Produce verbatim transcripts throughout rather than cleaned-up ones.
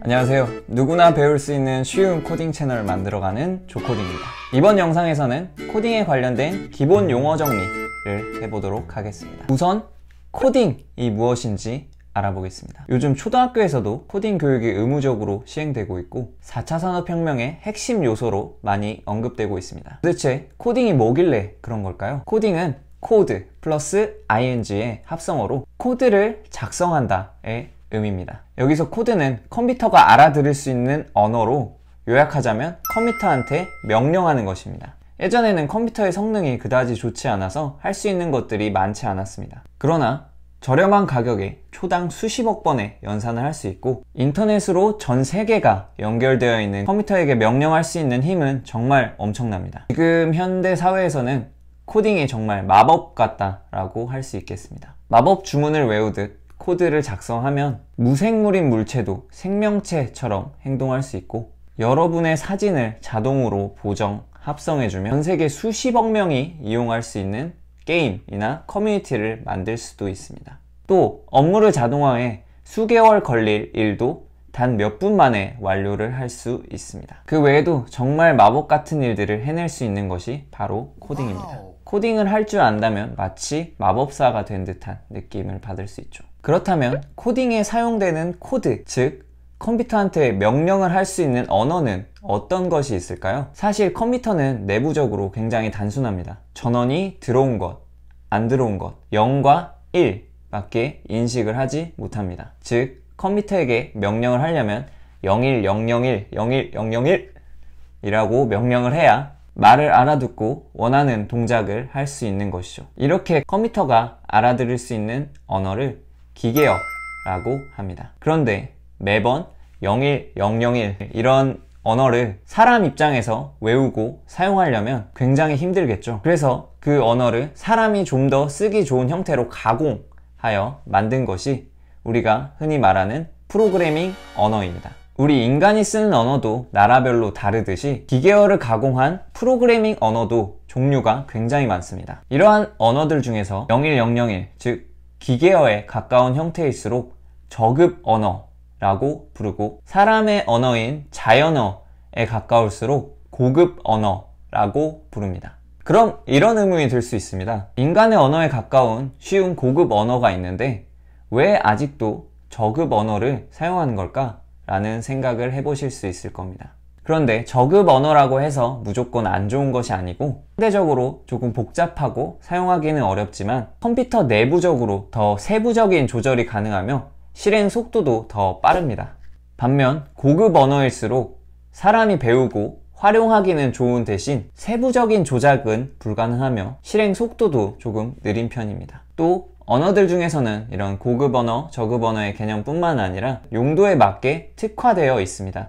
안녕하세요. 누구나 배울 수 있는 쉬운 코딩 채널을 만들어가는 조코딩입니다. 이번 영상에서는 코딩에 관련된 기본 용어 정리를 해보도록 하겠습니다. 우선 코딩이 무엇인지 알아보겠습니다. 요즘 초등학교에서도 코딩 교육이 의무적으로 시행되고 있고 사 차 산업혁명의 핵심 요소로 많이 언급되고 있습니다. 도대체 코딩이 뭐길래 그런 걸까요? 코딩은 코드 플러스 ing의 합성어로 코드를 작성한다의 의미입니다. 여기서 코드는 컴퓨터가 알아들을 수 있는 언어로 요약하자면 컴퓨터한테 명령하는 것입니다. 예전에는 컴퓨터의 성능이 그다지 좋지 않아서 할 수 있는 것들이 많지 않았습니다. 그러나 저렴한 가격에 초당 수십억 번의 연산을 할 수 있고 인터넷으로 전 세계가 연결되어 있는 컴퓨터에게 명령할 수 있는 힘은 정말 엄청납니다. 지금 현대 사회에서는 코딩이 정말 마법 같다라고 할 수 있겠습니다. 마법 주문을 외우듯 코드를 작성하면 무생물인 물체도 생명체처럼 행동할 수 있고 여러분의 사진을 자동으로 보정, 합성해주면 전 세계 수십억 명이 이용할 수 있는 게임이나 커뮤니티를 만들 수도 있습니다. 또 업무를 자동화해 수개월 걸릴 일도 단 몇 분 만에 완료를 할 수 있습니다. 그 외에도 정말 마법 같은 일들을 해낼 수 있는 것이 바로 코딩입니다. 코딩을 할 줄 안다면 마치 마법사가 된 듯한 느낌을 받을 수 있죠. 그렇다면 코딩에 사용되는 코드, 즉 컴퓨터한테 명령을 할 수 있는 언어는 어떤 것이 있을까요? 사실 컴퓨터는 내부적으로 굉장히 단순합니다. 전원이 들어온 것, 안 들어온 것, 영과 일 밖에 인식을 하지 못합니다. 즉 컴퓨터에게 명령을 하려면 영일영영일, 영일영영일 이라고 명령을 해야 말을 알아듣고 원하는 동작을 할 수 있는 것이죠. 이렇게 컴퓨터가 알아들을 수 있는 언어를 기계어라고 합니다. 그런데 매번 영일영영일 이런 언어를 사람 입장에서 외우고 사용하려면 굉장히 힘들겠죠. 그래서 그 언어를 사람이 좀 더 쓰기 좋은 형태로 가공하여 만든 것이 우리가 흔히 말하는 프로그래밍 언어입니다. 우리 인간이 쓰는 언어도 나라별로 다르듯이 기계어를 가공한 프로그래밍 언어도 종류가 굉장히 많습니다. 이러한 언어들 중에서 영일영영일, 즉 기계어에 가까운 형태일수록 저급 언어라고 부르고 사람의 언어인 자연어에 가까울수록 고급 언어라고 부릅니다. 그럼 이런 의문이 들 수 있습니다. 인간의 언어에 가까운 쉬운 고급 언어가 있는데 왜 아직도 저급 언어를 사용하는 걸까? 라는 생각을 해보실 수 있을 겁니다. 그런데 저급 언어라고 해서 무조건 안 좋은 것이 아니고 상대적으로 조금 복잡하고 사용하기는 어렵지만 컴퓨터 내부적으로 더 세부적인 조절이 가능하며 실행 속도도 더 빠릅니다. 반면 고급 언어일수록 사람이 배우고 활용하기는 좋은 대신 세부적인 조작은 불가능하며 실행 속도도 조금 느린 편입니다. 또 언어들 중에서는 이런 고급 언어, 저급 언어의 개념뿐만 아니라 용도에 맞게 특화되어 있습니다.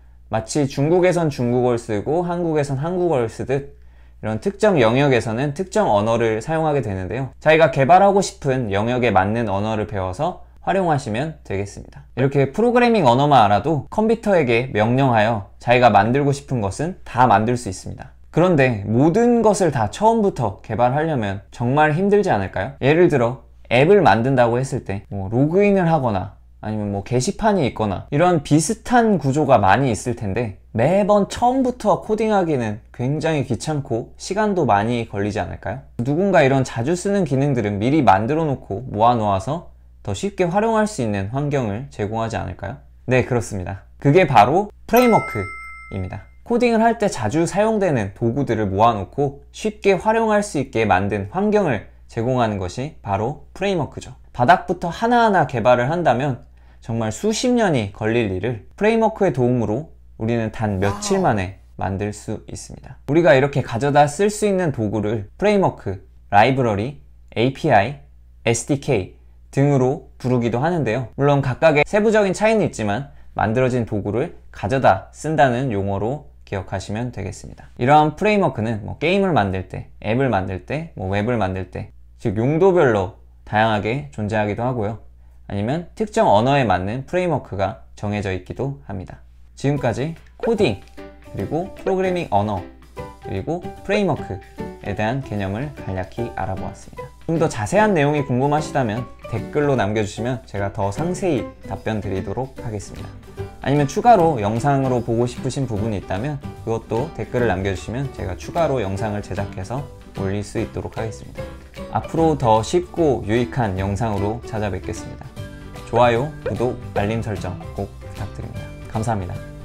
마치 중국에선 중국어를 쓰고 한국에선 한국어를 쓰듯 이런 특정 영역에서는 특정 언어를 사용하게 되는데요. 자기가 개발하고 싶은 영역에 맞는 언어를 배워서 활용하시면 되겠습니다. 이렇게 프로그래밍 언어만 알아도 컴퓨터에게 명령하여 자기가 만들고 싶은 것은 다 만들 수 있습니다. 그런데 모든 것을 다 처음부터 개발하려면 정말 힘들지 않을까요? 예를 들어 앱을 만든다고 했을 때 뭐 로그인을 하거나 아니면 뭐 게시판이 있거나 이런 비슷한 구조가 많이 있을 텐데 매번 처음부터 코딩하기는 굉장히 귀찮고 시간도 많이 걸리지 않을까요? 누군가 이런 자주 쓰는 기능들은 미리 만들어 놓고 모아놓아서 더 쉽게 활용할 수 있는 환경을 제공하지 않을까요? 네, 그렇습니다. 그게 바로 프레임워크입니다. 코딩을 할 때 자주 사용되는 도구들을 모아놓고 쉽게 활용할 수 있게 만든 환경을 제공하는 것이 바로 프레임워크죠. 바닥부터 하나하나 개발을 한다면 정말 수십 년이 걸릴 일을 프레임워크의 도움으로 우리는 단 며칠 만에 만들 수 있습니다. 우리가 이렇게 가져다 쓸 수 있는 도구를 프레임워크, 라이브러리, 에이피아이, 에스디케이 등으로 부르기도 하는데요. 물론 각각의 세부적인 차이는 있지만 만들어진 도구를 가져다 쓴다는 용어로 기억하시면 되겠습니다. 이러한 프레임워크는 뭐 게임을 만들 때, 앱을 만들 때, 뭐 웹을 만들 때, 즉 용도별로 다양하게 존재하기도 하고요. 아니면 특정 언어에 맞는 프레임워크가 정해져 있기도 합니다. 지금까지 코딩, 그리고 프로그래밍 언어, 그리고 프레임워크에 대한 개념을 간략히 알아보았습니다. 좀 더 자세한 내용이 궁금하시다면 댓글로 남겨주시면 제가 더 상세히 답변 드리도록 하겠습니다. 아니면 추가로 영상으로 보고 싶으신 부분이 있다면 그것도 댓글을 남겨주시면 제가 추가로 영상을 제작해서 올릴 수 있도록 하겠습니다. 앞으로 더 쉽고 유익한 영상으로 찾아뵙겠습니다. 좋아요, 구독, 알림 설정 꼭 부탁드립니다. 감사합니다.